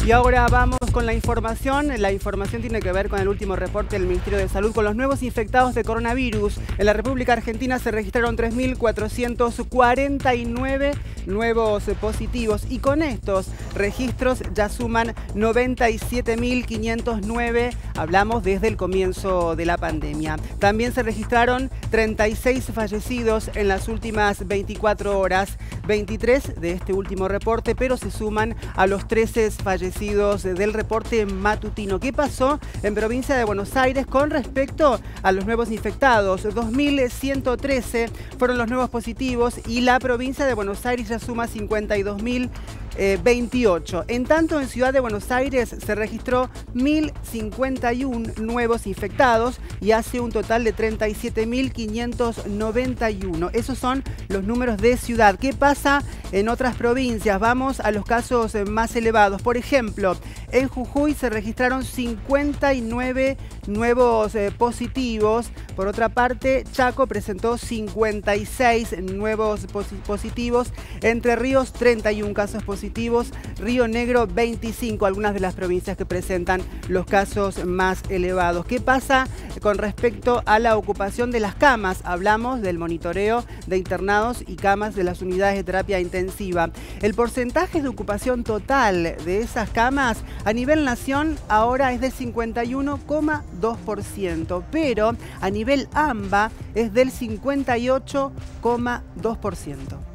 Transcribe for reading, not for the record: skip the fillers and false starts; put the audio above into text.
Y ahora vamos con la información. La información tiene que ver con el último reporte del Ministerio de Salud. Con los nuevos infectados de coronavirus, en la República Argentina se registraron 3.449 nuevos positivos. Y con estos registros ya suman 97.509. Hablamos desde el comienzo de la pandemia. También se registraron 36 fallecidos en las últimas 24 horas. 23 de este último reporte, pero se suman a los 13 fallecidos del reporte matutino. ¿Qué pasó en provincia de Buenos Aires con respecto a los nuevos infectados? 2.113 fueron los nuevos positivos y la provincia de Buenos Aires ya suma 52.028. En tanto, en Ciudad de Buenos Aires se registró 1.051 nuevos infectados y hace un total de 37.591. Esos son los números de ciudad. ¿Qué pasa en otras provincias? Vamos a los casos más elevados. Por ejemplo, en Jujuy se registraron 59 nuevos positivos. Por otra parte, Chaco presentó 56 nuevos positivos. Entre Ríos, 31 casos positivos. Río Negro, 25. Algunas de las provincias que presentan los casos más elevados. ¿Qué pasa con respecto a la ocupación de las camas? Hablamos del monitoreo de internados y camas de las unidades de terapia intensiva. El porcentaje de ocupación total de esas camas a nivel nación ahora es del 51,2%, pero a nivel AMBA es del 58,2%.